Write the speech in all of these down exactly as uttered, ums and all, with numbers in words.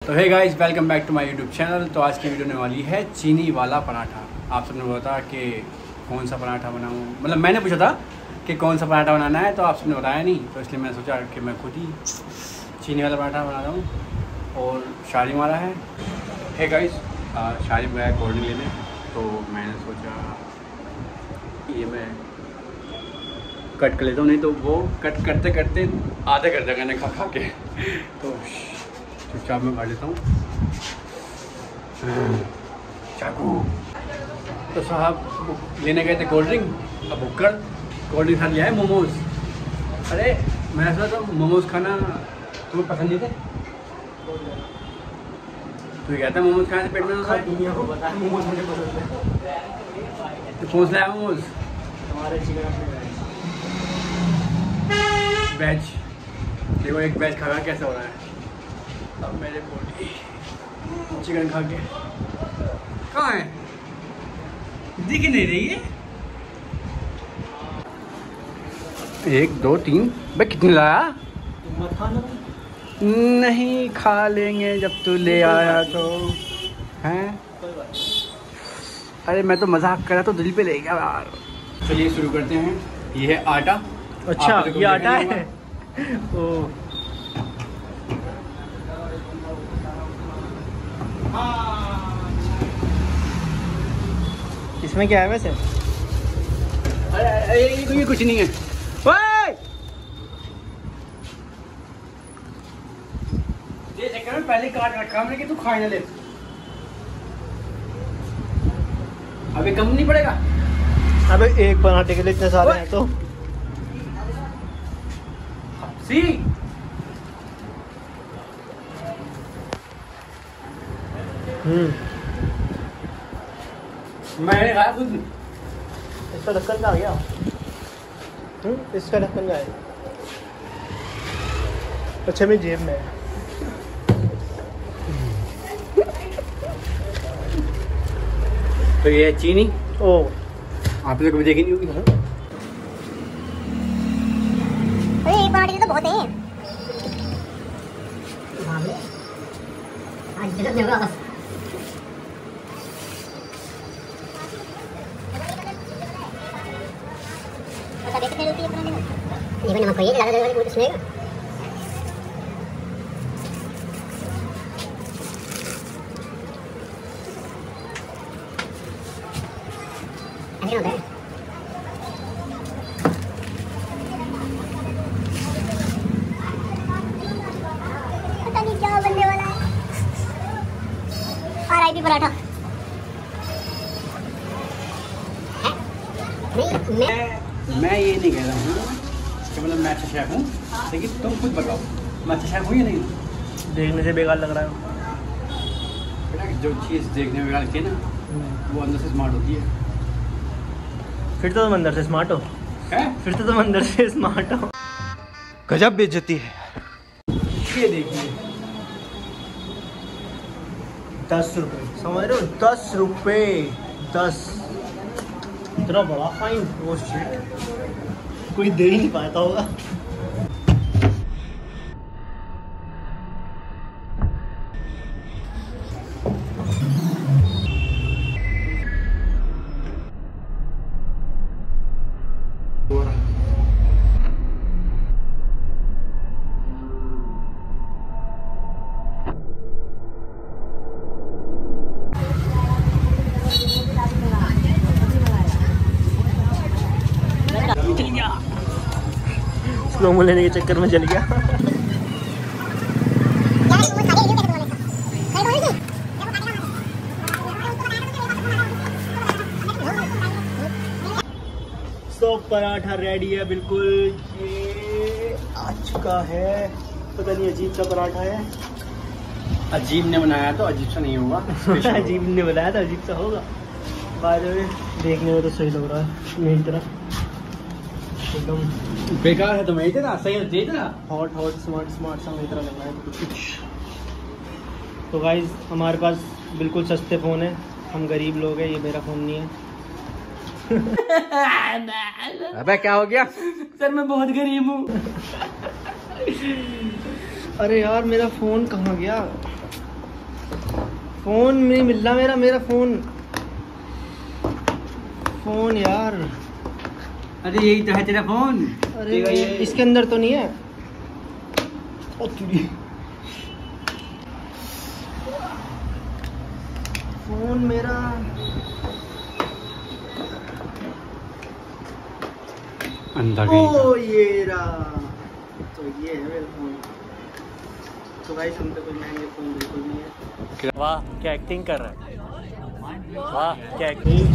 तो hey guys, welcome back to my YouTube channel. तो आज की वीडियो होने वाली है चीनी वाला पराठा। आप सबने बोला था कि कौन सा पराठा बनाऊँ, मतलब मैंने पूछा था कि कौन सा पराठा बनाना है, तो आप सबने बताया नहीं, तो इसलिए मैंने सोचा कि मैं खुद ही चीनी वाला पराठा बना रहा हूँ। और शादी वाला है। हे गाइस, शादी गया कोल्ड ड्रिंक लेने, तो मैंने सोचा ये मैं कट कर लेता हूँ, नहीं तो वो कट करते करते आधे कर देगा खा खा के। तो चुपचाप मैं काट लेता हूँ चाकू। तो साहब लेने गए थे कोल्ड ड्रिंक, अब भुक्कड़ कोल्ड ड्रिंक खा लिया है मोमोज। अरे मैं सोचा तो मोमोज खाना तुम्हें पसंद नहीं थे, तो क्या था मोमोज खाने से पेट में दुनिया को पता है मोमोज मुझे पसंद है। तो पहुँच लाया मोमोज हमारे चिकन वेज। देखो एक वेज खा कैसा हो रहा है अब मेरे बॉडी चिकन खा के। कहाँ है, दिख नहीं रही है। एक दो तीन भाई कितने लाया? नहीं खा लेंगे जब तू ले आया तो हैं। अरे मैं तो मजाक करा तो दिल पे ले गया यार। चलिए शुरू करते हैं। ये है आटा। अच्छा ये आटा है। ओ इसमें क्या है वैसे? अरे अरे ये कुछ नहीं है। ओए ये चक्कर में पहले काट रखा हमने कि तू खाए ना ले। अभी कम नहीं पड़ेगा। अबे एक पराठे के लिए इतने सारे हैं तो सी हम्म मैंने खाया खुद। इसका ढक्कन कहाँ गया? हम्म इसका ढक्कन कहाँ है? अच्छा मेरी जेब में है। तो ये है चीनी। ओ आपने कभी देखी नहीं होगी। अरे ये पराठे तो बहुत हैं। आज जगत में होगा बस। बता देते हैं रुपये पराठे में। ये भी नमक चाहिए ज़्यादा ज़्यादा कुछ सुनेगा। ऐसे होता है। पता नहीं क्या बनने वाला है। आर आई पी पराठा है? नहीं मैं मैं ये नहीं कह रहा हूँ कि मतलब मैं अच्छा शेफ हूँ, लेकिन तुम खुद बताओ मैं अच्छा शेफ हूँ या नहीं। देखने से बेकार लग रहा है। बेटा जो चीज़ देखने में बेकार लगती है ना, वो अंदर से स्मार्ट होती है। फिर तो तुम अंदर से स्मार्ट हो। है? फिर तो तुम अंदर से स्मार्ट हो। गजब बेइज्जती है। ये देखिए दस रुपए समझ रहे हो? दस रुपए दस। इतना बड़ा फाइन। वो शिट कोई दे ही नहीं पाता होगा। स्लोमो लेने के चक्कर में चल गया। सो पराठा रेडी है बिल्कुल। ये आ चुका है। पता नहीं अजीब सा पराठा है। अजीब ने बनाया तो अजीब सा नहीं होगा। अजीब ने बनाया तो अजीब सा होगा। बाद में देखने में तो सही लग रहा है मेरी तरह। एकदम बेकार है तो मैं इतना सही है इतना हॉट हॉट स्मार्ट स्मार्ट सा मेरी तरह लग रहा है तो कुछ। तो गाइज हमारे पास बिल्कुल सस्ते फ़ोन है, हम गरीब लोग हैं। ये मेरा फ़ोन नहीं है। अबे क्या हो गया? सर मैं बहुत गरीब हूँ। अरे यार मेरा फोन कहाँ गया? फोन नहीं मिल रहा मेरा मेरा फोन फोन यार। अरे यही तो है तेरा फोन। अरे इसके अंदर तो नहीं है। ओ तुरी फोन मेरा अंदर ओ ये रहा। तो ये है मेरा फोन। तो भाई हम तो कोई महंगे फोन बिल्कुल नहीं है। वाह क्या एक्टिंग कर रहा है। वाह क्या एक्टिंग।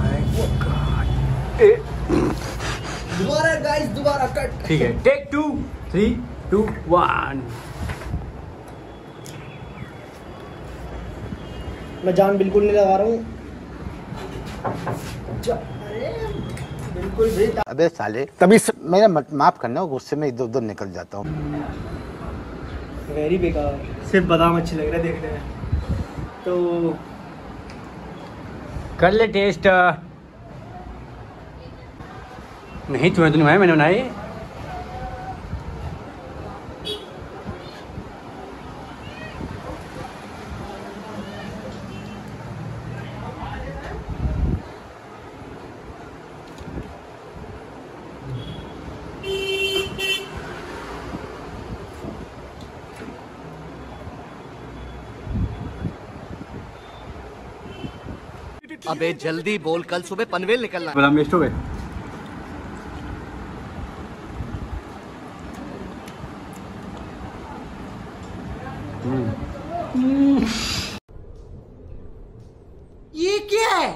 दोबारा गाइस दोबारा कट। ठीक है take two three two one. मैं जान बिल्कुल नहीं लगा रहा हूँ। बिल्कुल भी। अबे साले तभी मेरा माफ करना, गुस्से में इधर उधर निकल जाता हूँ। वेरी बेकार। सिर्फ बादाम अच्छे लग रहे हैं देखने में। तो कर ले टेस्ट। नहीं तुम्हें तो नहीं बनाया, मैंने बनाई। अबे जल्दी बोल, कल सुबह पनवेल निकलना। बादाम वेस्ट हो गए। ये क्या है?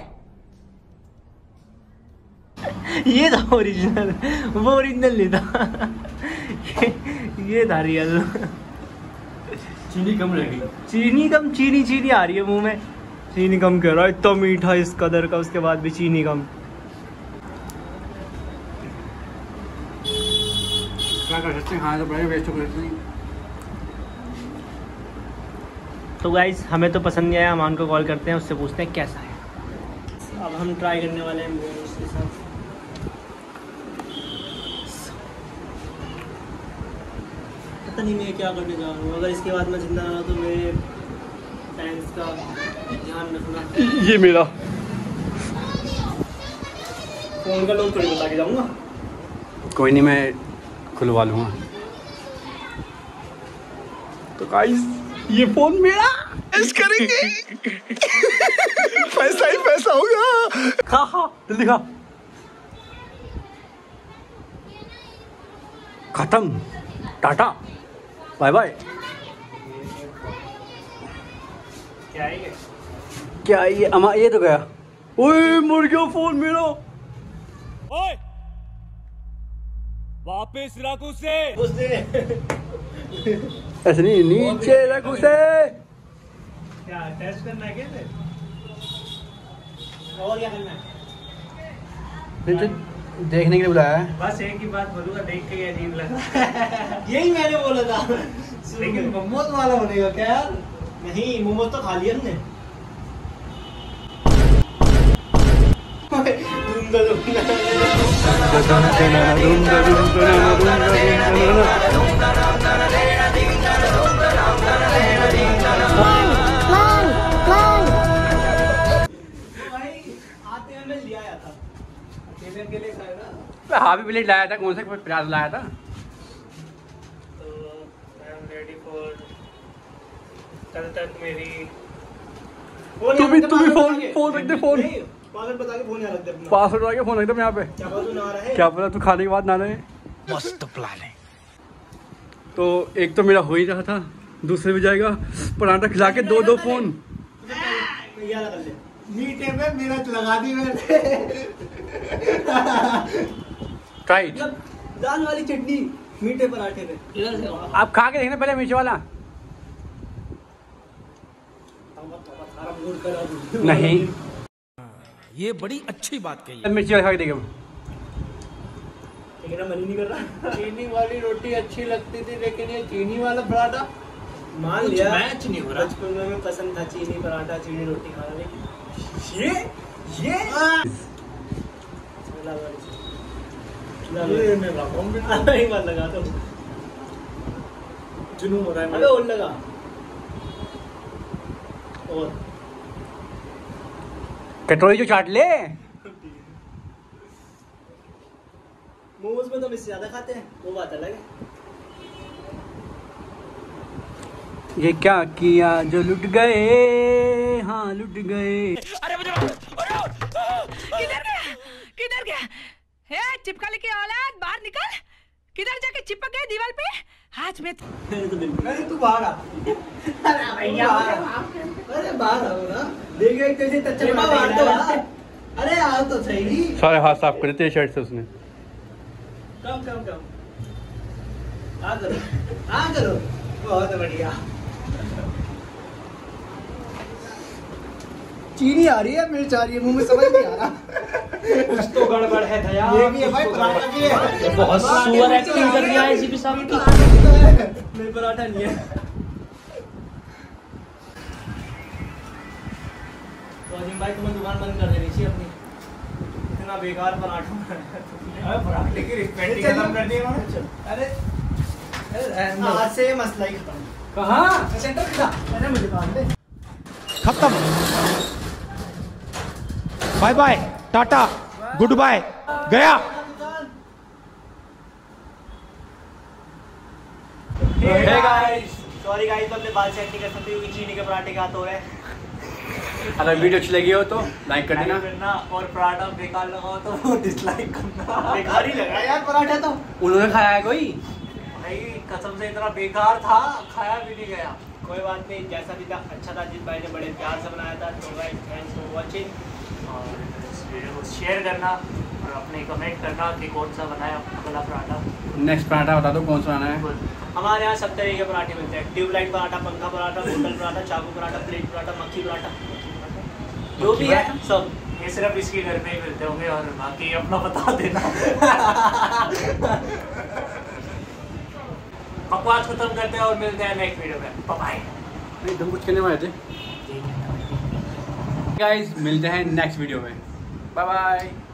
ये था ओरिजिनल। वो ओरिजिनल नहीं था। ये, ये था रियल। चीनी कम रहेगी। चीनी कम चीनी चीनी आ रही है मुंह में। चीनी कम कह रहा है, इतना मीठा इस कदर का, उसके बाद भी चीनी कम। क्या कर सकते हैं, हाँ तो बड़े वेस्ट हो गए। तो गाइस हमें तो पसंद नहीं आया, अमान को कॉल करते हैं, उससे पूछते हैं कैसा है। अब हम ट्राई करने वाले हैं मोमोज के साथ। पता नहीं मैं क्या करने जा रहा हूँ। अगर इसके बाद मैं जिंदा रहा तो मेरे फैंस का ध्यान रखना। ये मेरा फोन का लोग थोड़ी बता के जाऊँगा। कोई नहीं, मैं खुलवा लूँगा। तो गाइस ये फोन मेरा ऐश करेंगे। पैसा ही पैसा होगा। खा खा जल्दी खा। खत्म, टाटा बाय बाय। क्या है ये? क्या ये अमा, ये तो गया। ओए मर गया फोन मेरा। ओए वापस रख उसे। उसने ऐसे नहीं, नीचे रख उसे। क्या टेस्ट करना है? क्या और क्या करना है? नीचे देखने के लिए बुलाया है। बस एक ही बात बोलूंगा, देख के अजीब लगा। यही मैंने बोला था। लेकिन मोमोज वाला बनेगा क्या यार? नहीं, मोमोज तो खा लिया हमने। आते में लिया आया था, अकेले अकेले खाएगा। हाँ भी प्लेट लाया था, कौन सा प्याज लाया था? तो आई एम रेडी फॉर कल तक मेरी। तू भी तू भी फोन फोन रख दे। फोन पासवर्ड बता के फोन यहाँ रख दे अपना। पासवर्ड लगा के फोन रख दे यहाँ पे। क्या पता तू ना रहे। क्या पता तू खाने के बाद ना रहे। मस्त प्लान है। तो एक तो मेरा हो ही रहा था, दूसरे भी जाएगा। पराठा खिला के दो दो फोन। ये लगा ले। मीठे में मिर्च लगा दी मैंने। टाइट दाल वाली चटनी मीठे पराठे पे। इधर से आप खा के देखना पहले मिर्च वाला। नहीं ये बड़ी अच्छी बात कही। मिर्च वाला खा के देगा। मेरा मन ही नहीं कर रहा। चीनी वाली रोटी अच्छी लगती थी, लेकिन ये चीनी वाला पराठा मान लिया मैच नहीं हो रहा। बचपन में पसंद था चीनी पराठा, चीनी रोटी खाना, लेकिन ये ये ये मैं लगाऊं भी नहीं। एक बार लगा तो जुनून हो रहा है अबे और लगा। और कटोरी जो चाट ले। मोमोज में तो मिर्च ज्यादा खाते हैं, वो बात अलग है। ये क्या किया जो लुट गए, हाँ लुट गए। अरे मुझे किधर गया किधर गया है चिपकली की औलाद, बाहर निकल। किधर जाके चिपक गए दीवार पे हाथ में। अरे तू बाहर आ। अरे भैया अरे बाहर आओ ना, देख एक तेरे टच बाहर तो आ। अरे आओ तो सही। सारे हाथ साफ कर देते शर्ट से उसने। कम कम कम आ करो आ करो, बहुत बढ़िया। चीनी आ रही है, मिर्च आ रही है, मुंह में समझ नहीं आ रहा। कुछ तो गड़बड़ है दया। ये भी है भाई, पराठा भी है। बहुत सुअर एक्टिंग कर दिया है सीपी साहब की। नहीं पराठा नहीं है। तो अजीम भाई तुम्हें दुकान बंद कर देनी चाहिए अपनी, इतना बेकार पराठा। पराठे की रिस्पेक्ट खत्म कर दी उन्होंने। अरे आज से ये मसला ही खत्म। कहाँ? सेंटर किधर? अरे मुझे बांध दे। खत्म। Bye bye, tata, goodbye, गया। हे गाइस, सॉरी गाइस, तो अपने बाल सेट नहीं कर सकते क्योंकि चीनी के पराठे के हाथ हो रहे हैं। अगर वीडियो अच्छी लगी हो तो लाइक कर देना, करना और पराठा बेकार लगा हो तो वो डिसलाइक करना। बेकार ही लगा यार पराठा तो। उन्होंने खाया है कोई? भाई कसम से इतना बेकार था, खाया भी नहीं गया। कोई बात नहीं, जैसा भी था अच्छा था। अजीत भाई ने बड़े प्यार से बनाया था। तो गाइस थैंक्स फॉर वाचिंग, और इस वीडियो को शेयर करना और अपने कमेंट करना कि कौन सा बनाया अगला पराठा। नेक्स्ट पराठा बता दो कौन सा बनाना है। हमारे यहाँ सब तरह के पराठे मिलते हैं। ट्यूबलाइट पराठा, पंखा पराठा, बोतल पराठा, चाकू पराठा, प्लेट पराठा, मक्खी पराठा, जो भी है सब। ये सिर्फ इसके घर में ही मिलते होंगे, और बाकी अपना बता देना। बकवास खत्म करते हैं और मिलते हैं नेक्स्ट वीडियो में। Bye bye. नहीं तुम कुछ कहने वाले थे गाइस, मिलते हैं नेक्स्ट वीडियो में। Bye bye.